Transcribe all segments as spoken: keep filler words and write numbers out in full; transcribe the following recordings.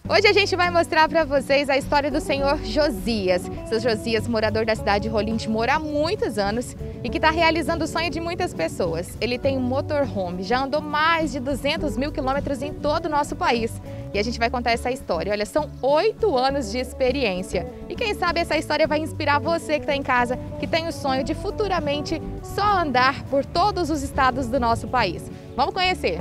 Hoje a gente vai mostrar para vocês a história do senhor Josias. Seu Josias, morador da cidade de Rolim de Moura há muitos anos e que está realizando o sonho de muitas pessoas. Ele tem um motorhome, já andou mais de duzentos mil quilômetros em todo o nosso país. E a gente vai contar essa história. Olha, são oito anos de experiência. E quem sabe essa história vai inspirar você que está em casa, que tem o sonho de futuramente só andar por todos os estados do nosso país. Vamos conhecer!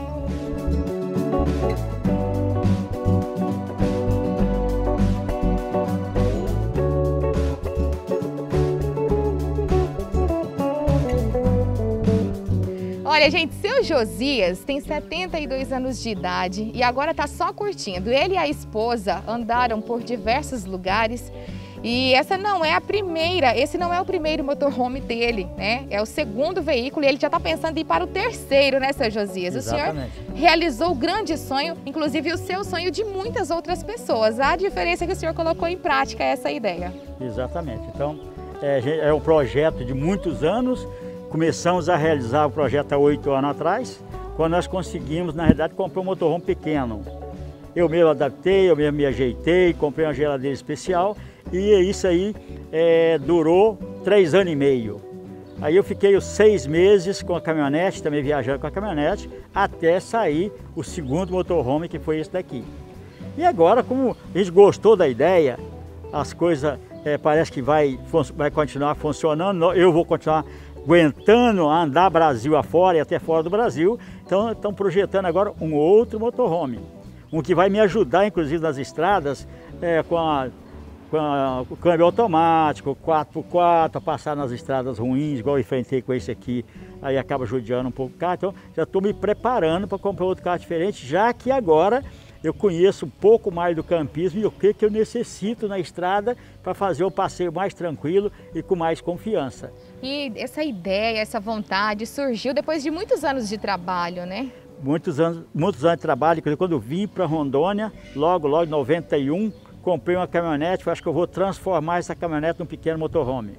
Olha, gente, seu Josias tem setenta e dois anos de idade e agora está só curtindo. Ele e a esposa andaram por diversos lugares e essa não é a primeira, esse não é o primeiro motorhome dele, né? É o segundo veículo e ele já está pensando em ir para o terceiro, né, seu Josias? Exatamente. O senhor realizou o grande sonho, inclusive o seu sonho de muitas outras pessoas. A diferença é que o senhor colocou em prática essa ideia. Exatamente. Então, é, é um projeto de muitos anos. Começamos a realizar o projeto há oito anos atrás, quando nós conseguimos, na realidade, comprar um motorhome pequeno. Eu mesmo adaptei, eu mesmo me ajeitei, comprei uma geladeira especial e isso aí é, durou três anos e meio. Aí eu fiquei os seis meses com a caminhonete, também viajando com a caminhonete, até sair o segundo motorhome, que foi esse daqui. E agora, como a gente gostou da ideia, as coisas é, parece que vai, vai continuar funcionando, eu vou continuar aguentando andar Brasil afora e até fora do Brasil, então estão projetando agora um outro motorhome, um que vai me ajudar inclusive nas estradas é, com, a, com a, o câmbio automático, quatro por quatro, a passar nas estradas ruins, igual eu enfrentei com esse aqui, aí acaba judiando um pouco o carro, então já estou me preparando para comprar outro carro diferente, já que agora eu conheço um pouco mais do campismo e o que, que eu necessito na estrada para fazer o passeio mais tranquilo e com mais confiança. E essa ideia, essa vontade surgiu depois de muitos anos de trabalho, né? Muitos anos, muitos anos de trabalho. Quando eu vim para Rondônia, logo, logo em noventa e um, comprei uma caminhonete, acho que eu vou transformar essa caminhonete num pequeno motorhome.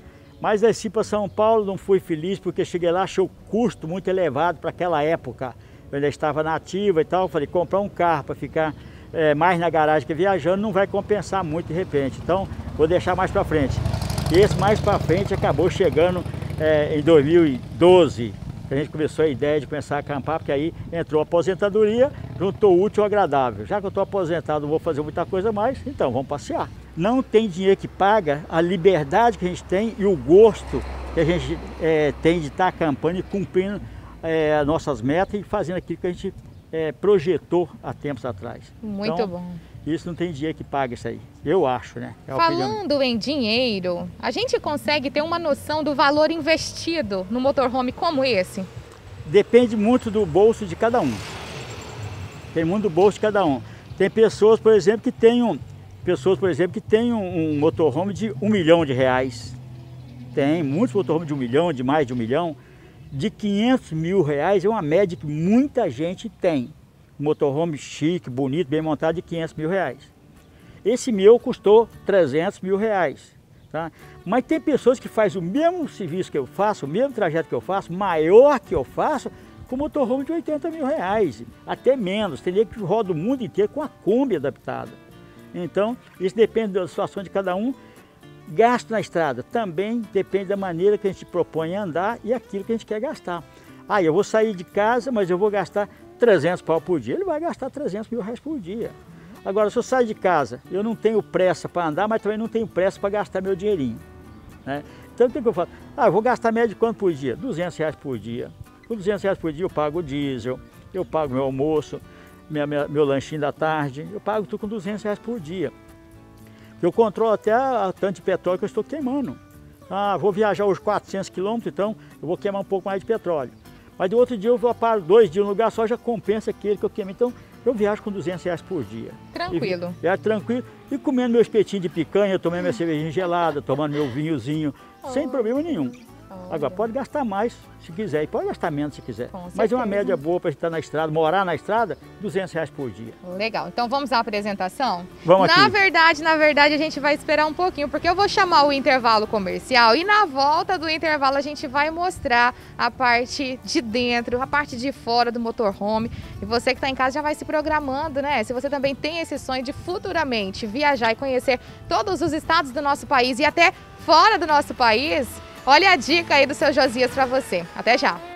Mas desci para São Paulo, não fui feliz porque cheguei lá, achei o custo muito elevado para aquela época. Eu ainda estava na ativa e tal, falei, comprar um carro para ficar é, mais na garagem que viajando não vai compensar muito de repente, então vou deixar mais para frente. E esse mais para frente acabou chegando é, em dois mil e doze, que a gente começou a ideia de começar a acampar, porque aí entrou a aposentadoria, juntou o útil ao agradável. Já que eu estou aposentado, não vou fazer muita coisa mais, então vamos passear. Não tem dinheiro que paga a liberdade que a gente tem e o gosto que a gente é, tem de estar acampando e cumprindo É, nossas metas e fazendo aquilo que a gente é, projetou há tempos atrás. Muito então, bom. Isso não tem dinheiro que paga isso aí, eu acho, né? É Falando em dinheiro, a gente consegue ter uma noção do valor investido no motorhome como esse? Depende muito do bolso de cada um. Tem muito do bolso de cada um. Tem pessoas, por exemplo, que têm um, pessoas, por exemplo, que têm um, um motorhome de um milhão de reais. Tem muitos motorhomes de um milhão, de mais de um milhão. De quinhentos mil reais é uma média que muita gente tem. Um motorhome chique, bonito, bem montado de quinhentos mil reais. Esse meu custou trezentos mil reais. Tá? Mas tem pessoas que fazem o mesmo serviço que eu faço, o mesmo trajeto que eu faço, maior que eu faço, com motorhome de oitenta mil reais. Até menos. Tem gente que roda o mundo inteiro com a Kombi adaptada. Então, isso depende da situação de cada um. Gasto na estrada também depende da maneira que a gente propõe andar e aquilo que a gente quer gastar. Ah, eu vou sair de casa, mas eu vou gastar trezentos pau por dia. Ele vai gastar trezentos mil reais por dia. Agora, se eu sair de casa, eu não tenho pressa para andar, mas também não tenho pressa para gastar meu dinheirinho. Né? Então, o que eu faço? Ah, eu vou gastar média de quanto por dia? duzentos reais por dia. Com duzentos reais por dia eu pago o diesel, eu pago meu almoço, minha, minha, meu lanchinho da tarde, eu pago tudo com duzentos reais por dia. Eu controlo até a tanto de petróleo que eu estou queimando. Ah, vou viajar os quatrocentos quilômetros, então eu vou queimar um pouco mais de petróleo. Mas do outro dia eu vou para dois dias no lugar só, já compensa aquele que eu queimei. Então eu viajo com duzentos reais por dia. Tranquilo. E, viajo tranquilo e comendo meu espetinho de picanha, tomando minha cervejinha gelada, tomando meu vinhozinho, oh. sem problema nenhum. Olha. Agora, pode gastar mais se quiser e pode gastar menos se quiser. Com Mas é uma certeza. média boa para estar na estrada, morar na estrada, duzentos reais por dia. Legal, então vamos à apresentação? Vamos Na aqui. verdade, na verdade, a gente vai esperar um pouquinho, porque eu vou chamar o intervalo comercial e na volta do intervalo a gente vai mostrar a parte de dentro, a parte de fora do motorhome. E você que está em casa já vai se programando, né? Se você também tem esse sonho de futuramente viajar e conhecer todos os estados do nosso país e até fora do nosso país, olha a dica aí do seu Josias para você. Até já!